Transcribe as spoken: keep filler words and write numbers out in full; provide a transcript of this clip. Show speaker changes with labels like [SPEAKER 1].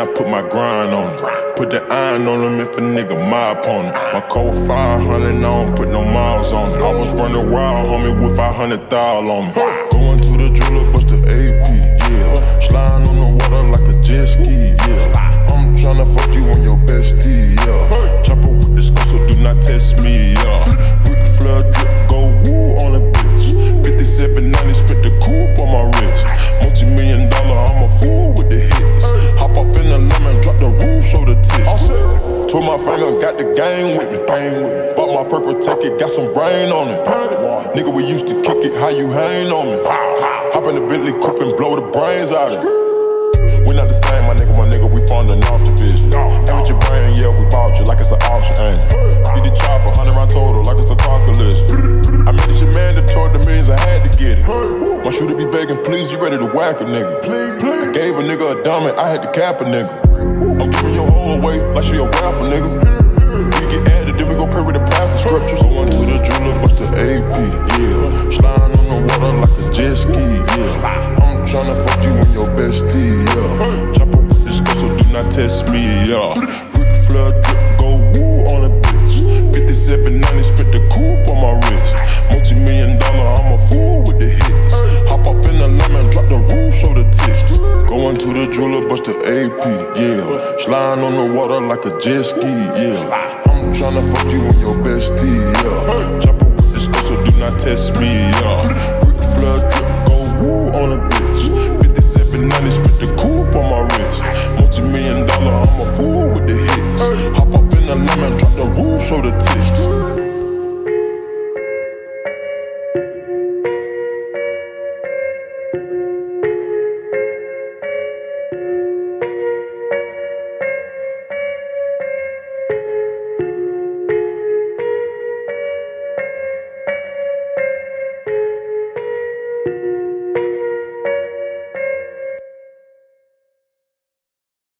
[SPEAKER 1] I put my grind on it. Put the iron on them if a nigga my opponent. My code five hundred, I don't put no miles on it. I was running wild, homie, with five hundred thousand on me. Going to the jeweler, bust the A P, yeah. Sliding on the water like a jet ski, yeah. I'm tryna fuck you on your bestie, yeah. Chopper with the skull, so do not test me, yeah. Ric Flair drip, go woo on a bitch. fifty-seven ninety, spent the coupe on my wrist. Multi-million dollar, I'm a fool with the hits. Hop off in the lemon, drop the roof, show the tits. Twirl my finger, got the game with me. Bought my purple ticket, got some brain on it. Nigga, we used to kick it, how you hang on me? Hop in the Bentley coupe and blow the brains out of it. We not the same, my nigga, my nigga, we funding off the vision. And with your brain, yeah, we bought you like it's an auction, ain't it? Get the chopper, hundred round total, like it's a car collision. I made this shit mandatory, the means I had to get it. My shooter be begging, please, you ready to whack a nigga? Please, please. I gave a nigga a diamond, I had to cap a nigga. I'm giving your whole away like she a rapper, nigga. We get added, then we go pray with the pastor scriptures. Going to the jeweler, bust the A P, yeah. Sliding on the water like a jet ski, yeah. I'm tryna fuck you on your bestie, yeah. Chopper with the skull, so do not test me, yeah. Ric Flair drip, go woo on a bitch. fifty-seven ninety, spent the coupe on my wrist. Multi-million dollar, I'm a fool with the hits. Hop off in the lemon, drop the roof, show the tits. Going to the jeweler, bust the A P, yeah. Sliding on the water like a jet ski, yeah. I'm tryna fuck you on your bestie, yeah. Chopper